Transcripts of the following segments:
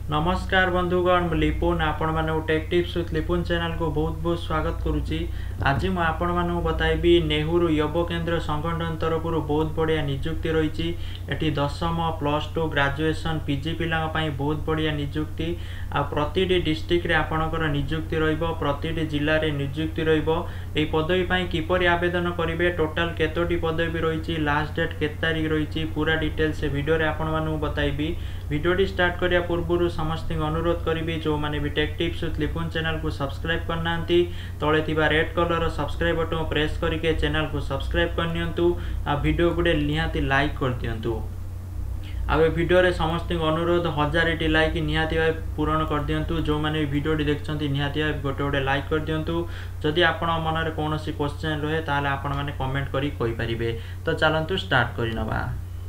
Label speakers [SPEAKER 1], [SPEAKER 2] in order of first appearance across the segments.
[SPEAKER 1] नमस्कार बंधुगण लिपुन आपण माने tech tips with Lipun channel को बहुत बहुत स्वागत करुच्ची। आज मुझे आपण मानू बताइबी नेहरू युव केन्द्र संगठन तरफ बहुत बढ़िया निजुक्ति रही। एटी 10वीं +2 ग्रेजुएशन पीजी पिला बहुत बढ़िया निजुक्ति आ प्रति डिस्ट्रिक्ट रे आपणकर निजुक्ति रहिबो, प्रति जिल्ला रे निजुक्ति रहिबो। एई पदवी पई किपरि आवेदन करिवे, टोटल केतोटी पदवी रही, लास्ट डेट केत तारिख रही, पूरा डिटेल्स वीडियो रे आपण मानू बताइबी। वीडियोटी स्टार्ट करिया पूर्व समस्त अनुरोध करी जो मैंने भी tech tips with Lipun channel को सब्सक्राइब करना तले थिबा red colour subscribe button press करके चैनल को सब्सक्राइब करनियंतु आ वीडियो गुडे निहाती लाइक कर दियंतु। आ वीडियो रे समस्त अनुरोध 1000 लाइक निहाती पूरण कर दियंतु। जो मैंने वीडियो देखछंती निहाती गोटे गोटे लाइक कर दियंतु। जदि आपण मन रे कोनोसी क्वेश्चन रहे ताले आपण माने कमेंट करी कहि परिबे। तो चलंतु स्टार्ट करि नबा।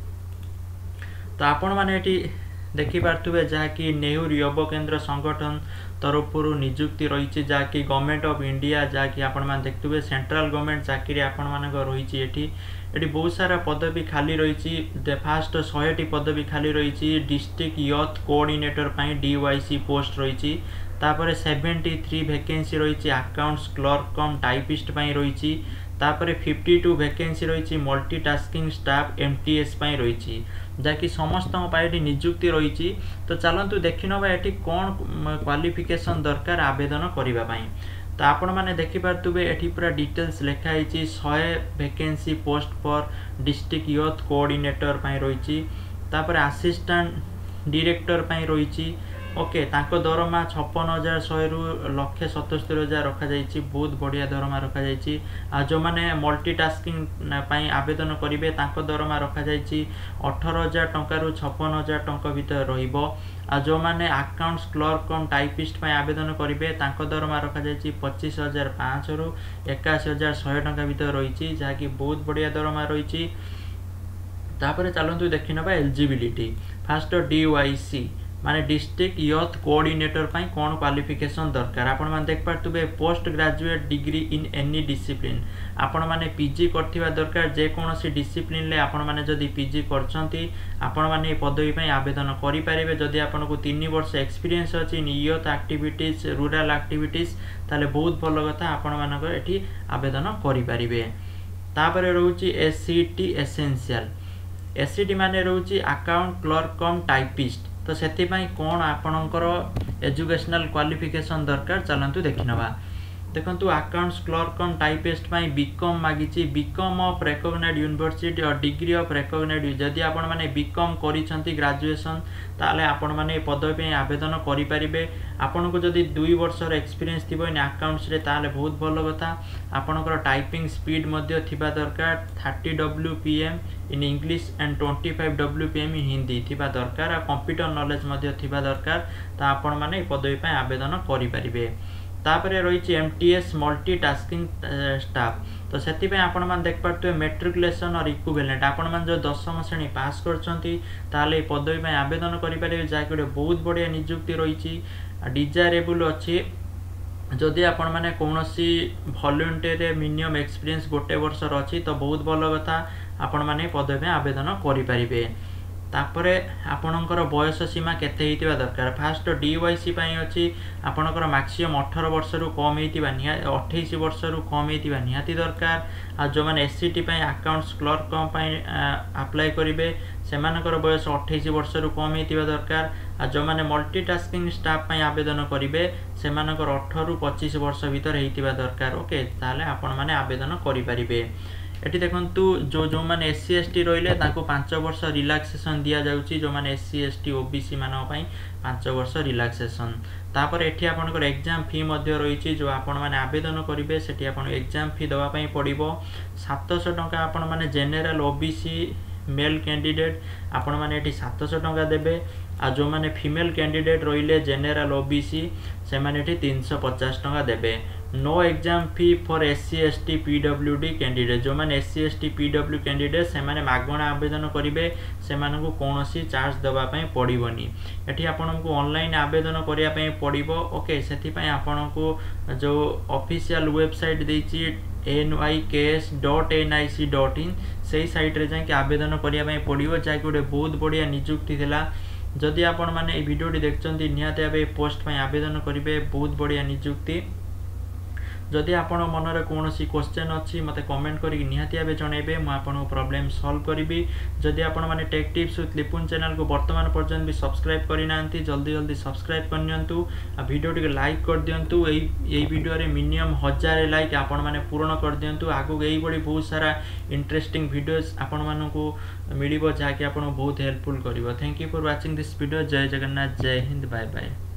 [SPEAKER 1] तो आपण माने एटी देखि पार्थुबे जहाँकि नेहरू युव केन्द्र संगठन तरफ निजुक्ति रही, जहाँकि गवर्नमेंट ऑफ इंडिया जहाँकि आपण माने देखुबे सेंट्रल गवर्नमेंट चाकरी आपण मानक रही। एटी बहुत सारा पदवी खाली रही। फास्ट 100टी पदवी खाली रही। डिस्ट्रिक्ट यूथ कोऑर्डिनेटर पाई डीवाईसी पोस्ट रही। तापर 73 वैकेंसी रही अकाउंट्स क्लर्क कम टाइपिस्ट पाई रही। तापर 52 वैकेंसी रही मल्टीटास्किंग स्टाफ एमटीएस पाई रही, जहाँकि समस्त निजुक्ति रही। तो चलतु देखि नबा एटी कौन क्वालिफिकेशन दरकार आवेदन करने। तो आपण मैंने देखिपे एटी पूरा डिटेल्स लिखाई 100 वैकेंसी पोस्ट पर डिस्ट्रिक्ट यूथ कोऑर्डिनेटर पाई रही। तापर असिस्टेंट डायरेक्टर पाई रही। ओके तांको दरमा 56,100 रु 1,77,000 रखा जाइछि। बहुत बढ़िया दरमा रखा जाइछि। आ जो माने मल्टीटास्किंग पाई आवेदन करिवे तांको दरमा रखा जाइछि 18,000 टंका रु 56,000 टंका भीतर रहिबो। आ जो माने अकाउंट्स क्लर्क कम टाइपिस्ट पाई आवेदन करिवे तांको दरमा रखा जाइछि 25,500 रु 81,100 टंका भीतर रहिछि, जहाँकि बहुत बढ़िया दरमा रहिछि। तापर चलंतु देखि नबा एलिजिबिलिटी। फास्ट डीवाईसी माने डिस्ट्रिक्ट यूथ कोऑर्डिनेटर पाई कौन क्वालिफिकेशन दरकार। आपण माने देख पारतुबे post graduate degree in any discipline. आपण माने पीजी करथिबा दरकार। जे कोनोसी डिसिप्लिन ले आपण माने जदी पीजी करछंती आपण माने पदवी पाई आवेदन करि पारिबे। जदी आपण को 3 वर्ष एक्सपीरियंस अछि in youth activities rural activities ताले बहुत भलो कथा आपण मानक एठी आवेदन करि पारिबे। तापरे रहउची एससीटी एसेंशियल। एससीटी माने रहउची अकाउंट क्लर्क कम टाइपिस्ट। तो से कौन आपणकर एजुकेशनल क्वालिफिकेशन दरकार चलतु देखि नबा। देखंतु अकाउंट्स क्लर्क कम टाइपिस्ट पाई बीकॉम मागिछि। बीकॉम ऑफ रिकॉग्नाइज्ड यूनिवर्सिटी और डिग्री ऑफ रिकॉग्नाइज्ड। जदि आपण माने बीकॉम करिसंती ग्रेजुएशन ताले आपण माने पदवी पे आवेदन करि परिबे। आपण को जदि 2 वर्षर एक्सपीरियंस थिबो इन अकाउंट्स रे ताले बहुत भलो कथा। आपणकर टाइपिंग स्पीड मध्ये थिबा दरकार। 30 WPM in English and 25 WPM in Hindi थिबा दरकार। आ कंप्यूटर नॉलेज मध्ये थिबा दरकार। तो आपण माने पदवी पे आवेदन करि परिबे। तापरे रही एमटीएस मल्टीटास्किंग स्टाफ। तो से आपण मैंने देख पार्थे मेट्रिकुलेसन और इक्विवेलेंट। आपण मैंने जो 10वीं श्रेणी पास करछंती ताले पदवी पे आवेदन करि परिबे, जहाँकि बहुत बढ़िया निजुक्ति रही। डिजायरेबल अच्छी जदि आपण माने कोनोसी वॉलंटियर मिनिमम एक्सपीरियंस 1 वर्षर अच्छी तो बहुत भलो कथा। आपण माने पदवी पे आवेदन करि परिबे। तापरे आपणकर बयस सीमा केते हेतिबा दरकार। फास्ट डीवाईसी पाई अछि आपणकर मैक्सिमम 18 वर्ष रु कम हेतिबा 28 वर्ष रु कम हेतिबा निहाती दरकार। आ जो माने एससीटी पाई अकाउंट्स क्लर्क कम पाई अप्लाई करिवे सेमानकर बयस 28 वर्ष रु कम हेतिबा दरकार। आ जो माने मल्टीटास्किंग स्टाफ पाई आवेदन करिवे सेमानकर 18 रु 25 वर्ष भीतर हेतिबा दरकार। ओके ताले आपण माने आवेदन करि परिबे। एटी देखंतु जो माने एससी एसटी रहिले ताको 5 वर्ष रिलैक्सेशन दिया जाउची। जो माने एससी एसटी ओबीसी मानो पई 5 वर्ष रिलैक्सेशन। तापर एठी आपनकर एग्जाम फी मध्ये रहिची। जो आपण माने आवेदन करिवे सेठी आपण एग्जाम फी दवा पई पड़िबो 700 टंका। आपण माने जनरल ओबीसी मेल कैंडिडेट आपण माने एठी 700 टंका देबे। आ जो माने फीमेल कैंडिडेट रहिले जनरल ओबीसी से माने एठी 350 टंका देबे। No exam fee for SC ST PWD candidate. जो माने एससी एसटी पीडब्ल्यू कैंडिडेट से माने मागणा आवेदन करिवे सेमानकु कोनोसी चार्ज दबा पई पड़िबोनी। एठी आपनकु ऑनलाइन आवेदन करिया पई पड़िबो। ओके सेथि पई आपनकु जो ऑफिशियल वेबसाइट देछि nykes.nic.in से साइट रे जाके आवेदन करिया पई पड़िबो, जहाँकि गोटे बहुत बढ़िया निजुक्ति थिला। जदि आपण मैंने ये भिडियोटी देखते निहाती भाव पोस्ट पर आवेदन करेंगे बहुत बढ़िया निजुक्ति जदि आपण मनरे कौन क्वेश्चन अच्छी मत कमेंट करके निहाती भाव जनइबे मुझे प्रॉब्लम सॉल्व करी जदि आपण मैंने tech tips with Lipun channel को वर्तमान पर्यंत भी सब्सक्राइब करना जल्दी जल्दी सब्सक्राइब करनियंतु आ वीडियो टी लाइक कर दियंतु यही वीडियो रे मिनिमम 1000 लाइक आपण मैंने पूर्ण कर दियंतु आगो यही बड़ी बहुत सारा इंटरेस्टिंग वीडियोस आपण मानकु मिलिबो जाके आपण बहुत हेल्पफुल करिवो thank you for watching this video जय जगन्नाथ जय हिंद बाय बाय।